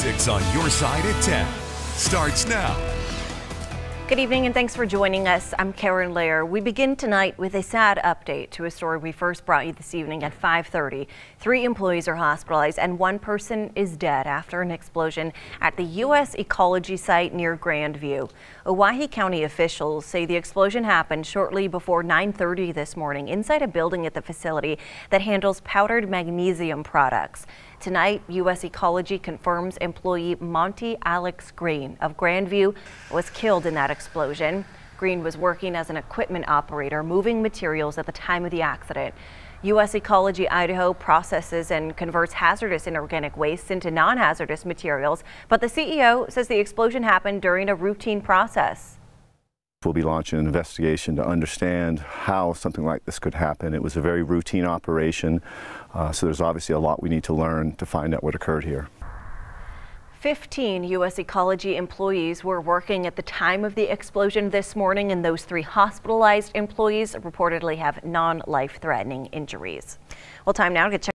Basics on Your Side at 10 starts now. Good evening and thanks for joining us. I'm Karen Lair. We begin tonight with a sad update to a story we first brought you this evening at 5:30. 3 employees are hospitalized and 1 person is dead after an explosion at the US Ecology site near Grandview. Owyhee County officials say the explosion happened shortly before 9:30 this morning inside a building at the facility that handles powdered magnesium products. Tonight, US Ecology confirms employee Monty Alex Green of Grandview was killed in that explosion. Green was working as an equipment operator moving materials at the time of the accident. US Ecology Idaho processes and converts hazardous inorganic waste into non-hazardous materials, but the CEO says the explosion happened during a routine process. We'll be launching an investigation to understand how something like this could happen. It was a very routine operation, so there's obviously a lot we need to learn to find out what occurred here. 15 US Ecology employees were working at the time of the explosion this morning, and those 3 hospitalized employees reportedly have non-life-threatening injuries. Well, time now to get